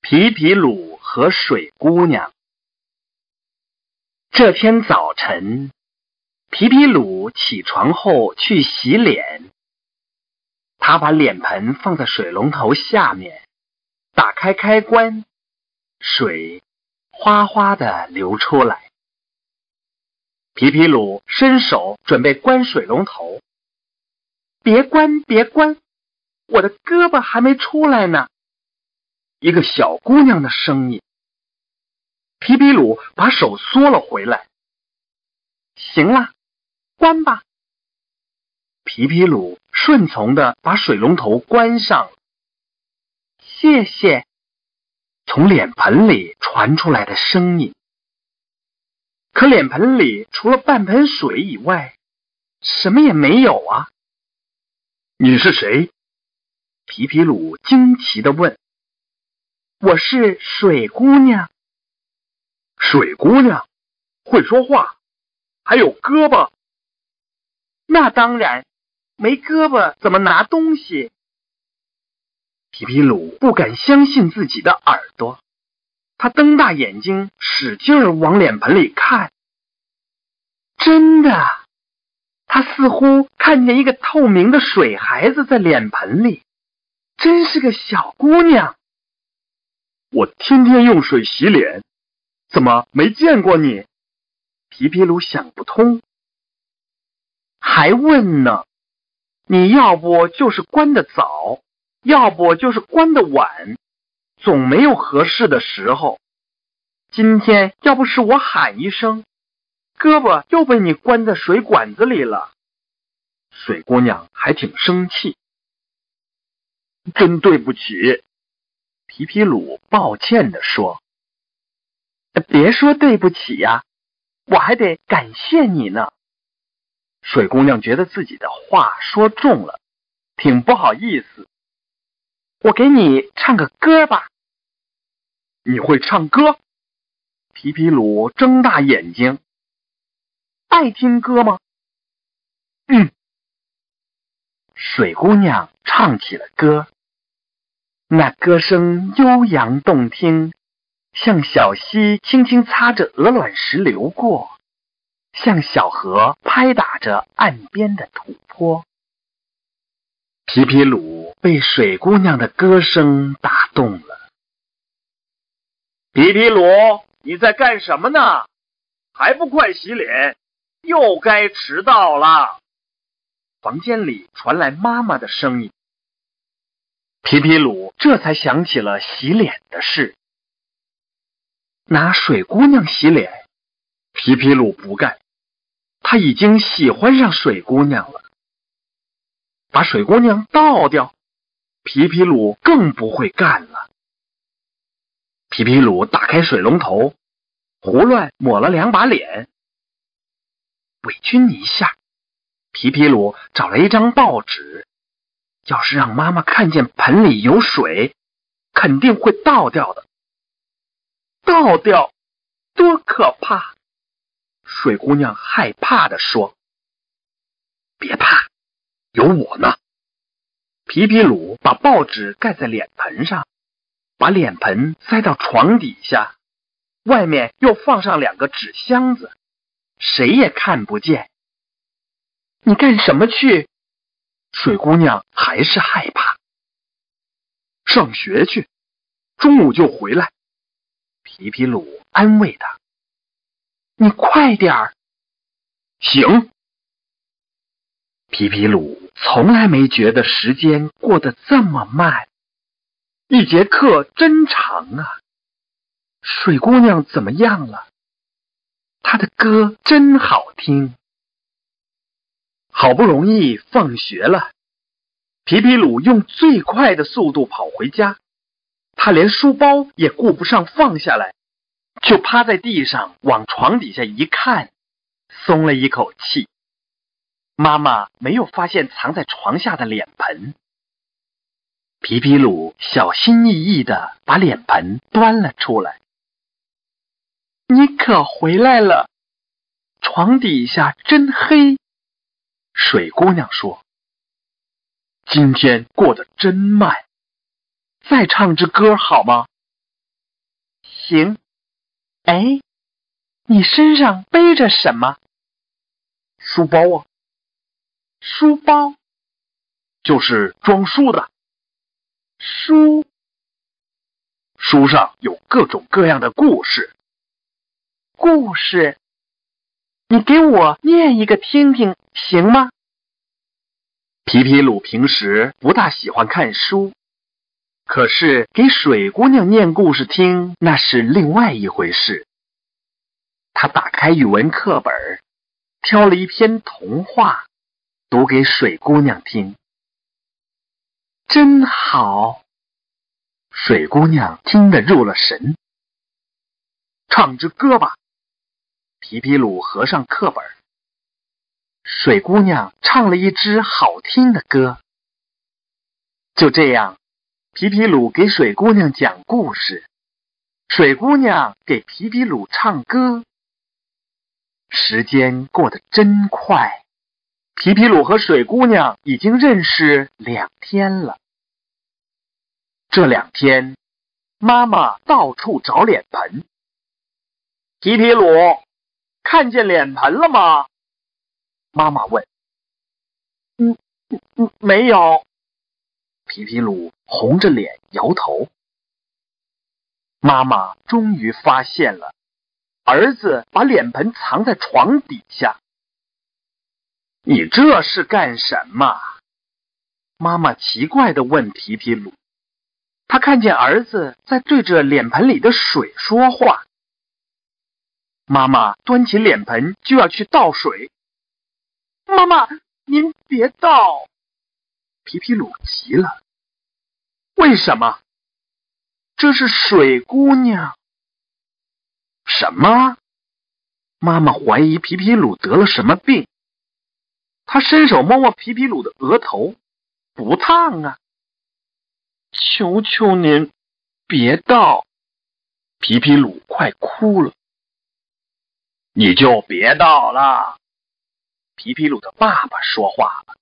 皮皮鲁和水姑娘。这天早晨，皮皮鲁起床后去洗脸。他把脸盆放在水龙头下面，打开开关，水哗哗地流出来。皮皮鲁伸手准备关水龙头。别关，别关，我的胳膊还没出来呢。一个小姑娘的声音。皮皮鲁把手缩了回来。行了，关吧。皮皮鲁顺从地把水龙头关上了。谢谢。从脸盆里传出来的声音。可脸盆里除了半盆水以外，什么也没有啊。你是谁？皮皮鲁惊奇地问。我是水姑娘。水姑娘会说话，还有胳膊？那当然，没胳膊怎么拿东西？皮皮鲁不敢相信自己的耳朵，他瞪大眼睛，使劲儿往脸盆里看。真的，他似乎看见一个透明的水孩子在脸盆里，真是个小姑娘。我天天用水洗脸，怎么没见过你？皮皮鲁想不通。还问呢？你要不就是关得早，要不就是关得晚，总没有合适的时候。今天要不是我喊一声，胳膊又被你关在水管子里了。水姑娘还挺生气。真对不起，皮皮鲁抱歉地说。别说对不起呀，我还得感谢你呢。水姑娘觉得自己的话说重了，挺不好意思。我给你唱个歌吧。你会唱歌？皮皮鲁睁大眼睛。爱听歌吗？水姑娘唱起了歌。那歌声悠扬动听，像小溪轻轻擦着鹅卵石流过，像小河拍打着岸边的土坡。皮皮鲁被水姑娘的歌声打动了。皮皮鲁，你在干什么呢？还不快洗脸，又该迟到了。房间里传来妈妈的声音。皮皮鲁这才想起了洗脸的事。拿水姑娘洗脸，皮皮鲁不干，他已经喜欢上水姑娘了。把水姑娘倒掉，皮皮鲁更不会干了。皮皮鲁打开水龙头，胡乱抹了2把脸。委屈一下，皮皮鲁找了一张报纸，要是让妈妈看见盆里有水，肯定会倒掉的。倒掉，多可怕！水姑娘害怕地说。别怕，有我呢。皮皮鲁把报纸盖在脸盆上，把脸盆塞到床底下，外面又放上2个纸箱子，谁也看不见。你干什么去？水姑娘还是害怕。上学去，中午就回来。皮皮鲁安慰他。你快点儿。行。皮皮鲁从来没觉得时间过得这么慢，1节课真长啊。水姑娘怎么样了？她的歌真好听。好不容易放学了，皮皮鲁用最快的速度跑回家，他连书包也顾不上放下来，就趴在地上往床底下一看，松了一口气。妈妈没有发现藏在床下的脸盆。皮皮鲁小心翼翼地把脸盆端了出来。你可回来了，床底下真黑。水姑娘说。今天过得真慢，再唱支歌好吗？ 行。哎，你身上背着什么？书包啊。书包？就是装书的。书？书上有各种各样的故事。故事？你给我念一个听听，行吗？皮皮鲁平时不大喜欢看书，可是给水姑娘念故事听，那是另外一回事。他打开语文课本，挑了一篇童话，读给水姑娘听。真好！水姑娘听得入了神。唱支歌吧。皮皮鲁合上课本，水姑娘唱了一支好听的歌。就这样，皮皮鲁给水姑娘讲故事，水姑娘给皮皮鲁唱歌。时间过得真快，皮皮鲁和水姑娘已经认识2天了。这2天，妈妈到处找脸盆。皮皮鲁，看见脸盆了吗？妈妈问。没有。皮皮鲁红着脸摇头。妈妈终于发现了，儿子把脸盆藏在床底下。你这是干什么？妈妈奇怪地问皮皮鲁。他看见儿子在对着脸盆里的水说话。妈妈端起脸盆就要去倒水。妈妈，您别倒！皮皮鲁急了。为什么？这是水姑娘。什么？妈妈怀疑皮皮鲁得了什么病。她伸手摸摸皮皮鲁的额头，不烫啊。求求您，别倒！皮皮鲁快哭了。你就别倒了。皮皮鲁的爸爸说话了。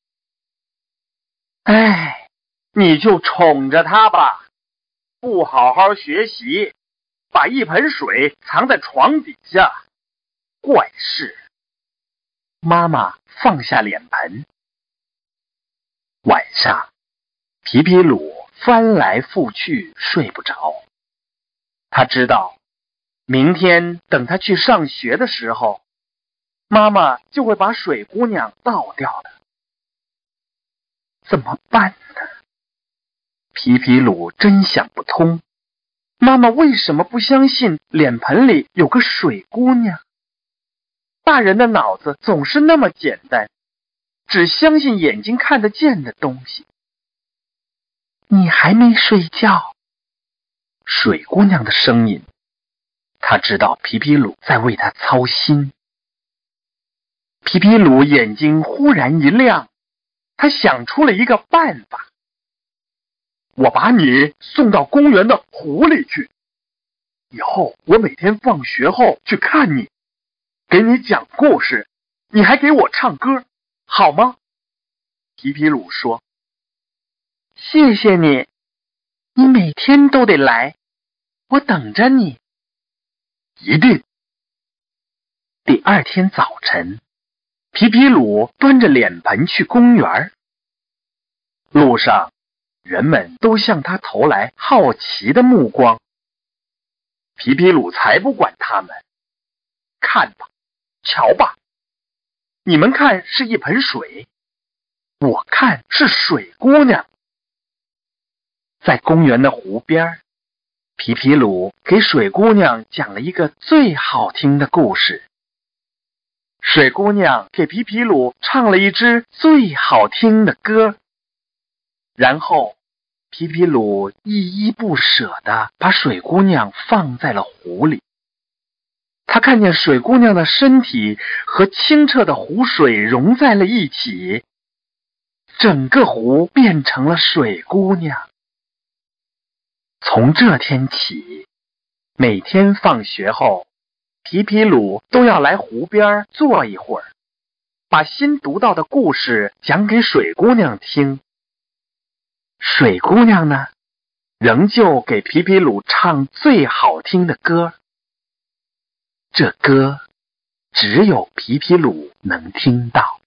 哎，你就宠着他吧，不好好学习，把一盆水藏在床底下，怪事。妈妈放下脸盆。晚上，皮皮鲁翻来覆去睡不着。他知道明天等他去上学的时候，妈妈就会把水姑娘倒掉的。怎么办呢？皮皮鲁真想不通，妈妈为什么不相信脸盆里有个水姑娘？大人的脑子总是那么简单，只相信眼睛看得见的东西。你还没睡觉？水姑娘的声音。他知道皮皮鲁在为他操心。皮皮鲁眼睛忽然一亮，他想出了一个办法。我把你送到公园的湖里去，以后我每天放学后去看你，给你讲故事，你还给我唱歌，好吗？皮皮鲁说。谢谢你，你每天都得来，我等着你。一定。第2天早晨，皮皮鲁端着脸盆去公园。路上，人们都向他投来好奇的目光。皮皮鲁才不管他们。看吧，瞧吧，你们看是一盆水，我看是水姑娘。在公园的湖边，皮皮鲁给水姑娘讲了一个最好听的故事。水姑娘给皮皮鲁唱了一支最好听的歌。然后皮皮鲁依依不舍地把水姑娘放在了湖里。他看见水姑娘的身体和清澈的湖水融在了一起，整个湖变成了水姑娘。从这天起，每天放学后，皮皮鲁都要来湖边坐一会儿，把新读到的故事讲给水姑娘听。水姑娘呢， 仍旧给皮皮鲁唱最好听的歌。这歌只有皮皮鲁能听到。